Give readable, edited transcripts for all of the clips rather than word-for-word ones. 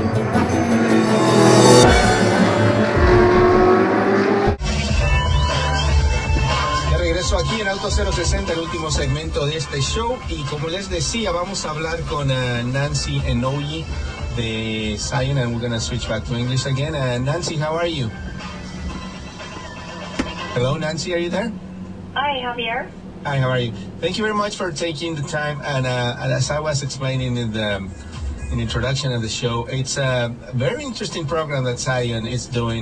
Aquí en Auto 060, el último segmento de este show, y como les decía, vamos a hablar con Nancy Enoyi de Scion, and we're going to switch back to English again. Nancy, how are you? Hello, Nancy, are you there? Hi, Javier. Hi, how are you? Thank you very much for taking the time, and as I was explaining in the introduction of the show, it's a very interesting program that Scion is doing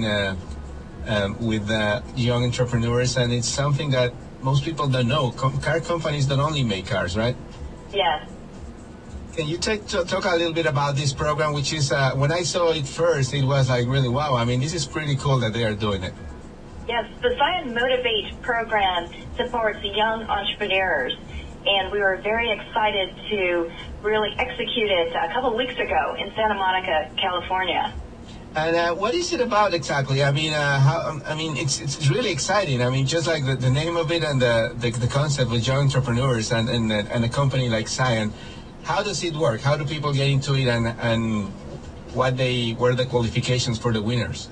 with young entrepreneurs, and it's something that most people don't know. Car companies don't only make cars, right? Yes. Can you talk a little bit about this program, which is, when I saw it first, it was like really, wow, I mean, this is pretty cool that they are doing it. Yes, the Scion Motivate program supports young entrepreneurs, and we were very excited to really execute it a couple of weeks ago in Santa Monica, California. And what is it about exactly? I mean, it's really exciting. I mean, just like the name of it and the concept of young entrepreneurs and a company like Scion. How does it work? How do people get into it, and what were the qualifications for the winners?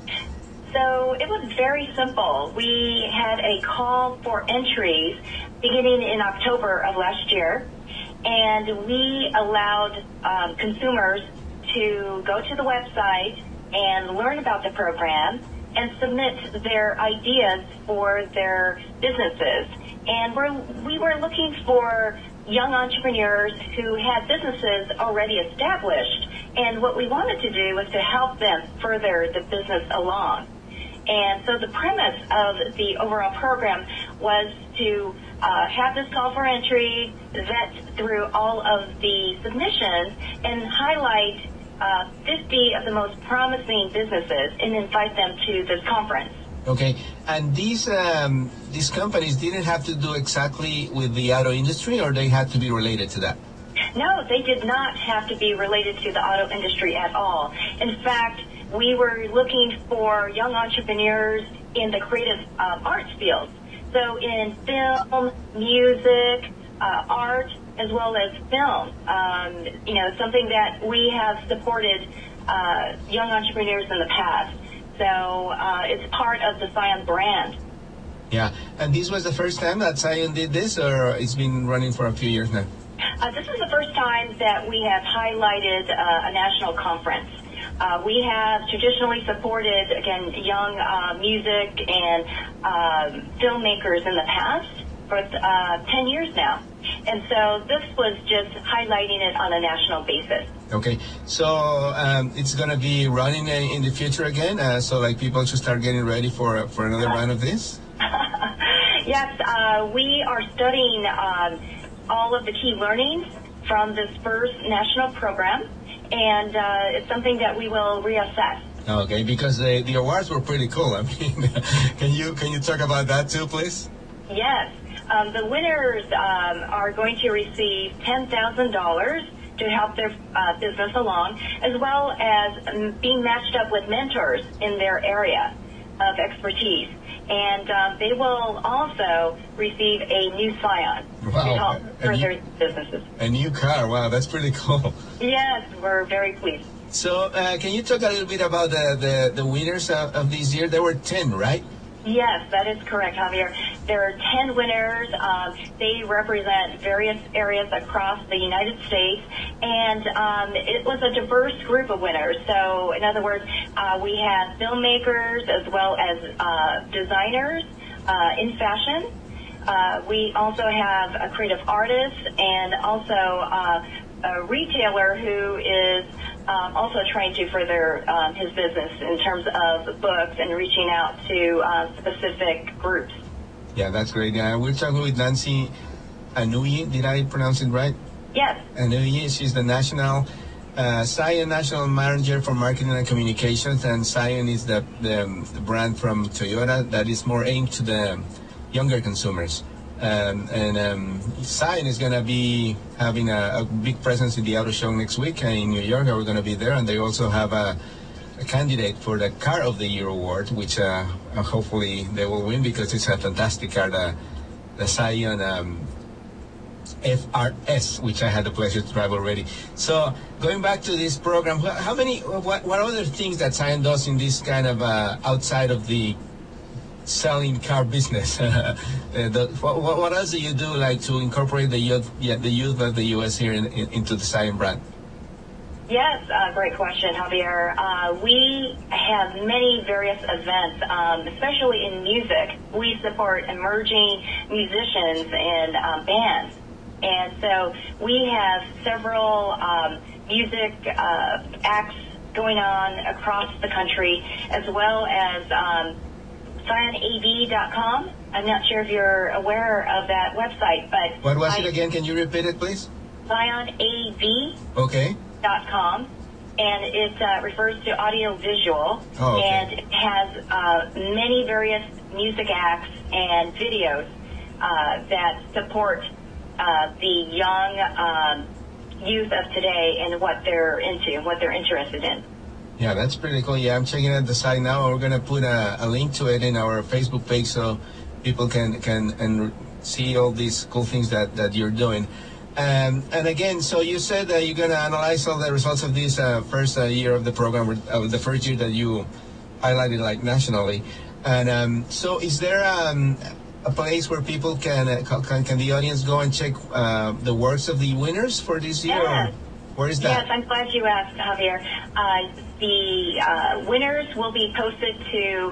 So it was very simple. We had a call for entries beginning in October of last year, and we allowed consumers to go to the website and learn about the program and submit their ideas for their businesses. And we were looking for young entrepreneurs who had businesses already established, and what we wanted to do was to help them further the business along. And so the premise of the overall program was to have this call for entry, vet through all of the submissions, and highlight 50 of the most promising businesses and invite them to this conference. Okay, and these companies didn't have to do exactly with the auto industry, or they had to be related to that? No, they did not have to be related to the auto industry at all. In fact, we were looking for young entrepreneurs in the creative arts field. So in film, music, art, as well as film, something that we have supported young entrepreneurs in the past. So it's part of the Scion brand. Yeah, and this was the first time that Scion did this, or it's been running for a few years now? This is the first time that we have highlighted a national conference. We have traditionally supported, again, young music and filmmakers in the past for 10 years now. And so this was just highlighting it on a national basis. Okay, so it's going to be running in the future again, so like people should start getting ready for another round of this? Yes, we are studying all of the key learnings from this first national program, and it's something that we will reassess. Okay, because the awards were pretty cool. I mean, can you talk about that too, please? Yes. The winners are going to receive $10,000 to help their business along, as well as being matched up with mentors in their area of expertise. And they will also receive a new Scion to help further businesses. A new car, wow, that's pretty cool. Yes, we're very pleased. So can you talk a little bit about the winners of this year? There were 10, right? Yes, that is correct, Javier. There are 10 winners. They represent various areas across the United States, and it was a diverse group of winners. So, in other words, we had filmmakers as well as designers in fashion. We also have a creative artist and also a retailer who is also trying to further his business in terms of books and reaching out to specific groups. Yeah, that's great. We're talking with Nancy Enoyi. Did I pronounce it right? Yes. Enoyi, she's the Scion National Manager for Marketing and Communications, and Scion is the brand from Toyota that is more aimed to the younger consumers. Scion is going to be having a big presence in the auto show next week in New York. We're going to be there, and they also have a candidate for the Car of the Year award, which hopefully they will win because it's a fantastic car. The Scion FRS, which I had the pleasure to drive already. So going back to this program, what other things that Scion does in this kind of outside of the selling car business? What else do you do, like, to incorporate the youth of the U.S. here into the Scion brand? Yes, great question, Javier. We have many various events, especially in music. We support emerging musicians and bands. And so we have several music acts going on across the country, as well as ScionAV.com. I'm not sure if you're aware of that website, but... What was it again? Can you repeat it, please? ScionAV. Okay. .com, and it refers to audio-visual, and it has many various music acts and videos that support the young youth of today and what they're into and what they're interested in. Yeah, that's pretty cool. Yeah, I'm checking out the site now. We're going to put a link to it in our Facebook page so people can see all these cool things that you're doing. And again, so you said that you're going to analyze all the results of this first year of the program, the first year that you highlighted, like, nationally. And so is there a place where people can the audience go and check the works of the winners for this year? Yes. Or where is that? Yes, I'm glad you asked, Javier. The winners will be posted to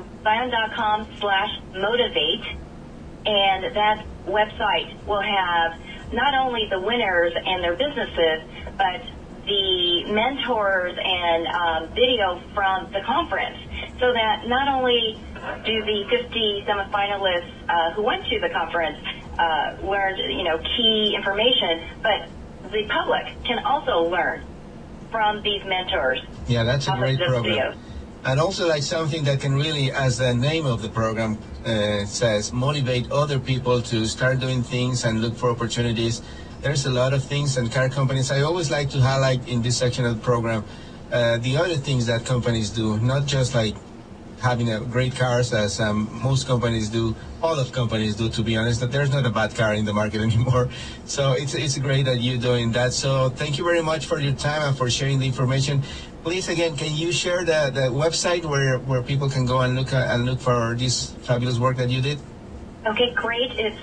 Scion.com/motivate, and that website will have not only the winners and their businesses, but the mentors and video from the conference, so that not only do the 50 semifinalists who went to the conference learn, key information, but the public can also learn from these mentors. Yeah, that's a great program. Videos. And also, like, something that can really, as the name of the program says, motivate other people to start doing things and look for opportunities. There's a lot of things, and car companies, I always like to highlight in this section of the program the other things that companies do, not just like having great cars, as most companies do, all of companies do, to be honest, that there's not a bad car in the market anymore. So it's great that you're doing that. So thank you very much for your time and for sharing the information. Please, again, can you share the website where people can go and look for this fabulous work that you did? Okay, great. It's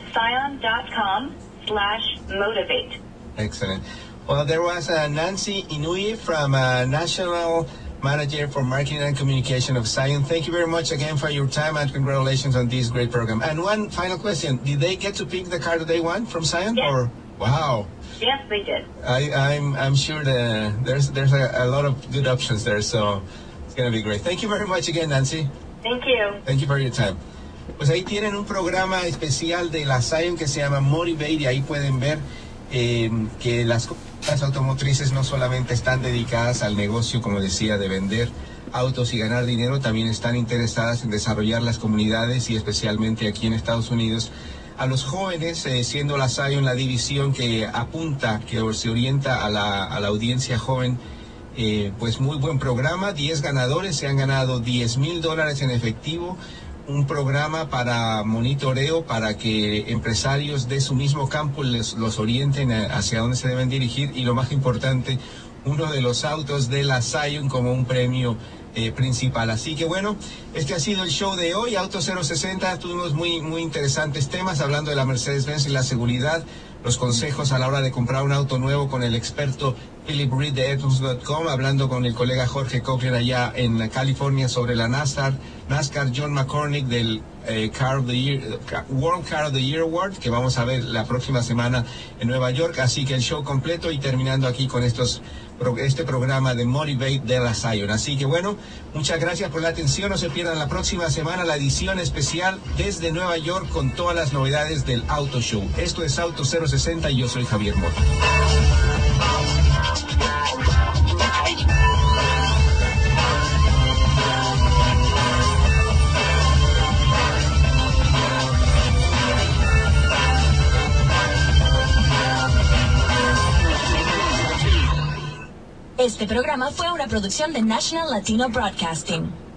Scion.com/motivate. Excellent. Well, there was Nancy Inouye from National Manager for Marketing and Communication of Scion. Thank you very much again for your time, and congratulations on this great program. And one final question: did they get to pick the car that they want from Scion? Yes. Or wow. Yes, they did. I'm sure there's a lot of good options there, so it's going to be great. Thank you very much again, Nancy. Thank you. Thank you for your time. Pues ahí tienen un programa especial de la Scion que se llama Motivate, y ahí pueden ver que las automotrices no solamente están dedicadas al negocio, como decía, de vender autos y ganar dinero, también están interesadas en desarrollar las comunidades, y especialmente aquí en Estados Unidos, a los jóvenes, siendo la Scion la división que apunta, que se orienta a la audiencia joven. Pues muy buen programa. 10 ganadores, se han ganado $10,000 en efectivo, un programa para monitoreo, para que empresarios de su mismo campo los orienten hacia dónde se deben dirigir, y lo más importante, uno de los autos de la Scion como un premio principal. Así que bueno, este ha sido el show de hoy, Auto 060. Tuvimos muy interesantes temas, hablando de la Mercedes-Benz y la seguridad, los consejos a la hora de comprar un auto nuevo con el experto Philip Reed de Edmunds.com, hablando con el colega Jorge Cochran allá en California sobre la NASCAR, John McCormick del Car of the Year, World Car of the Year Award, que vamos a ver la próxima semana en Nueva York. Así que el show completo, y terminando aquí con este programa de Motivate de la Scion. Así que bueno, muchas gracias por la atención. No se pierdan la próxima semana la edición especial desde Nueva York con todas las novedades del Auto Show. Esto es Auto 060 y yo soy Javier Mota. Este programa fue una producción de National Latino Broadcasting.